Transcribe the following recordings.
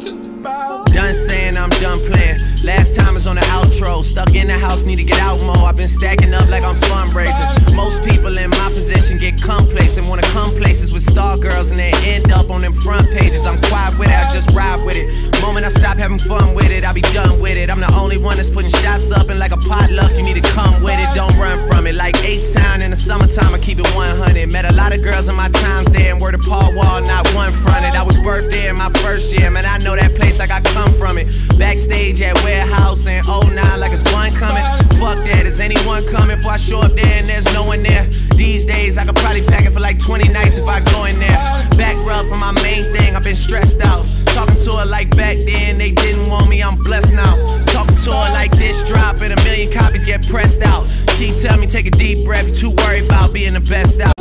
Done saying, I'm done playing. Last time is on the outro. Stuck in the house, need to get out more. I've been stacking up like I'm fundraising. Most people in my position get complacent, wanna come places with star girls and then end up on them front pages. I'm quiet with it, I just ride with it. Moment I stop having fun with it, I'll be done with it. I'm the only one that's putting shots up, and like a potluck, you need to come with it. Don't run from it. Like H-Town in the summertime, I keep it 100. Met a lot of girls in my times there, and word of Paul Wall, not one fronted. I was birthed there in my first year, man, I know that place like I come from it. Backstage at Warehouse in 09 like it's one coming. Fuck that, is anyone coming? Before I show up there and there's no one there. These days I could probably pack it for like 20 nights if I go in there. Back rub for my main thing, I've been stressed out. Talking to her like back then, they didn't want me, I'm blessed now. Talking to her like this drop and 1 million copies get pressed out. She tell me take a deep breath, you too worried about being the best out.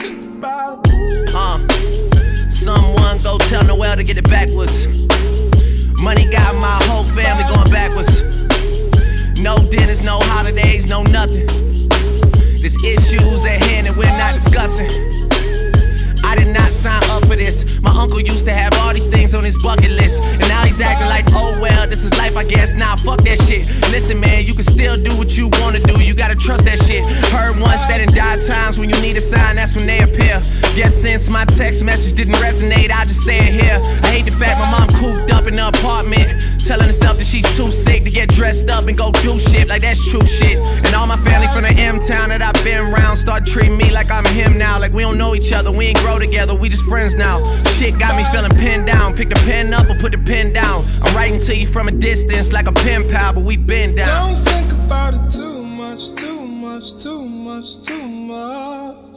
Someone go tell Noel to get it backwards. Money got my whole family going backwards. No dinners, no holidays, no nothing. There's issues at hand and we're not discussing. I did not sign up for this. My uncle used to have all these things on his bucket list, and now he's acting like, oh well, this is life I guess. Nah, fuck that shit. Listen man, you can still do what you wanna do, you gotta trust that shit. Heard once that in dire times when you need a sign, that's when they appear. Guess since my text message didn't resonate, I just say it here. I hate the fact my mom cooped up in the apartment, telling herself that she's too sick to get dressed up and go do shit like that's true shit. And all my family from the M-town that I've been around start treating me like I'm him now. Like we don't know each other, we ain't grow together, we just friends now. Shit got me feeling pinned down. Pick the pen up or put the pen down. I'm writing to you from a distance like a pen pal, but we been down. Don't think about it too much, too much, too much, too much.